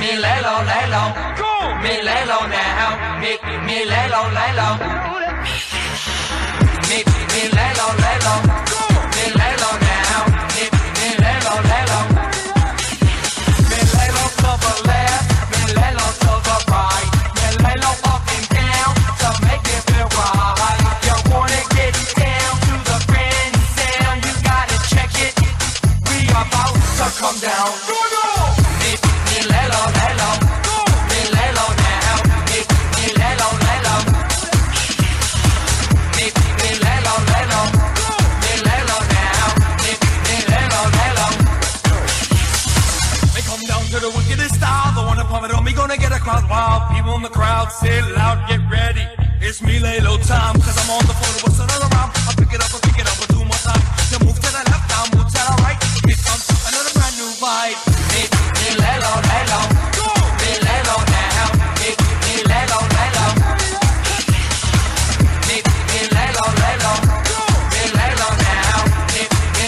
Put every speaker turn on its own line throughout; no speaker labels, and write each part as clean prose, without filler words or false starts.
me lay low, me lay low now, me lay low, me lay low, me lay low now, me lay low, me lay low to the left, me lay low to the right, me lay low up and down to make it feel right. You wanna get down to the grand sound, you gotta check it. We about to come down. Me lay low, me lay low now, me lay low, me lay low, me lay low now, me lay low.
They come down to the wickedest style, the one that pump it on me, gonna get a crowd wild. People in the crowd, say it loud, get ready. It's me lay low time, cause I'm on the phone, what's another round? I'll pick it up, but 2 more times. Then move to the left, now move to the right. Here comes another brand new vibe.
Me lay low, me lay low now, me lay low, me lay low, me lay low now, me lay low, me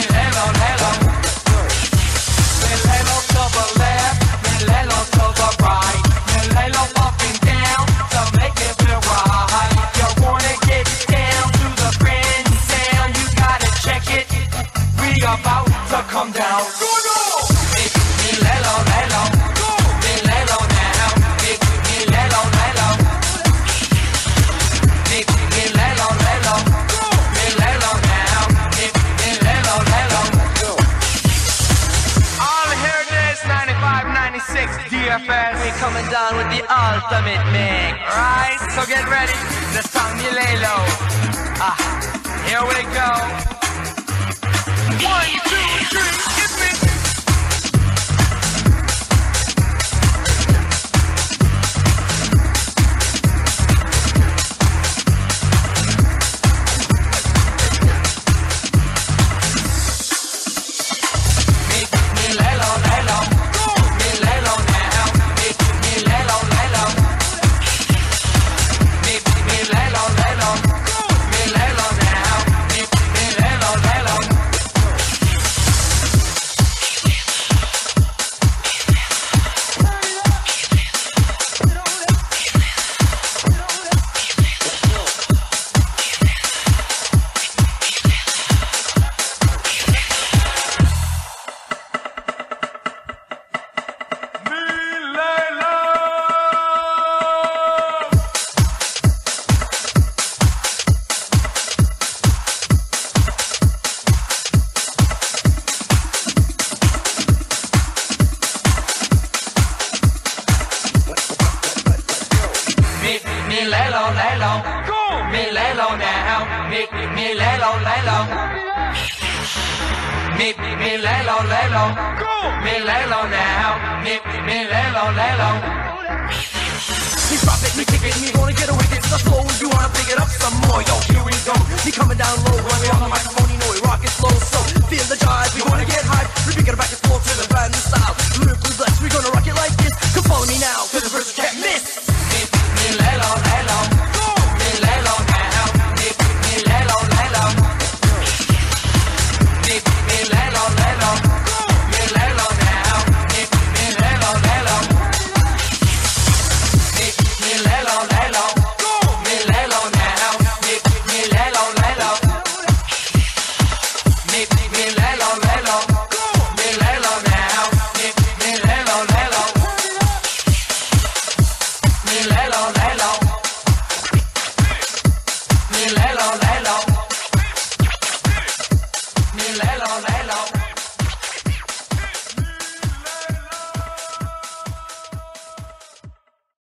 lay low to the left, me lay low to the right, me lay low up and down to make it feel right. You wanna get down to the grand sound, you gotta check it. We about to come down. Me lay low, me lay low now, me lay low, me lay low, me lay low now, me lay low.
All here it is, 95, 96 DFS. We coming down with the ultimate mix, right? So get ready. The song me lay low. Here we go. 1, 2, 3, hit me.
Me lay low, me lay low now, me lay low, me lay low, me lay low now, me lay low.
Me drop it, me kick it, me gonna get away, it's the flow. You wanna pick it up some more, yo, here we go. Me coming down low, when we on the microphone, you know we rock it slow. So feel the jive, we wanna get hype. We pick it back and forth to the brand new style. Lyrically blessed, we gonna rock it like this. Come follow me now, cause the verse can't miss.